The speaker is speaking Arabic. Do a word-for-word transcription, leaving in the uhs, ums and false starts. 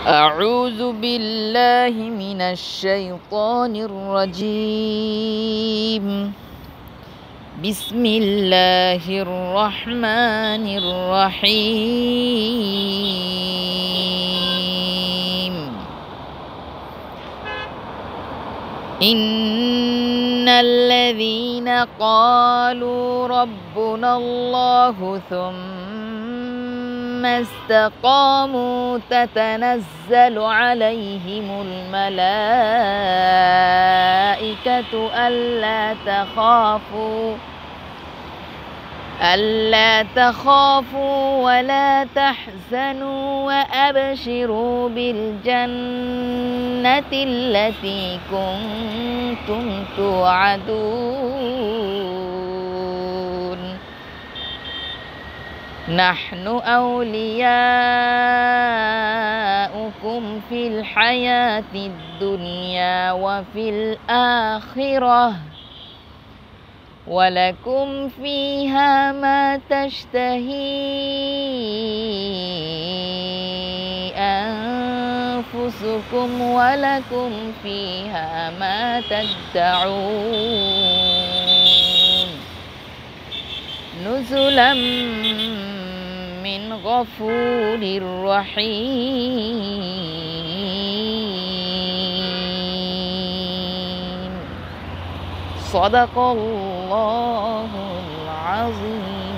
أعوذ بالله من الشيطان الرجيم. بسم الله الرحمن الرحيم. إن الذين قالوا ربنا الله ثم استقاموا تتنزل عليهم الملائكة ألا تخافوا ألا تخافوا ولا تحزنوا وأبشروا بالجنة التي كنتم توعدون. نحن أولياؤكم في الحياة الدنيا وفي الآخرة ولكم فيها ما تشتهي أنفسكم ولكم فيها ما تدعون. نزلا من غفور رحيم. صدق الله العظيم.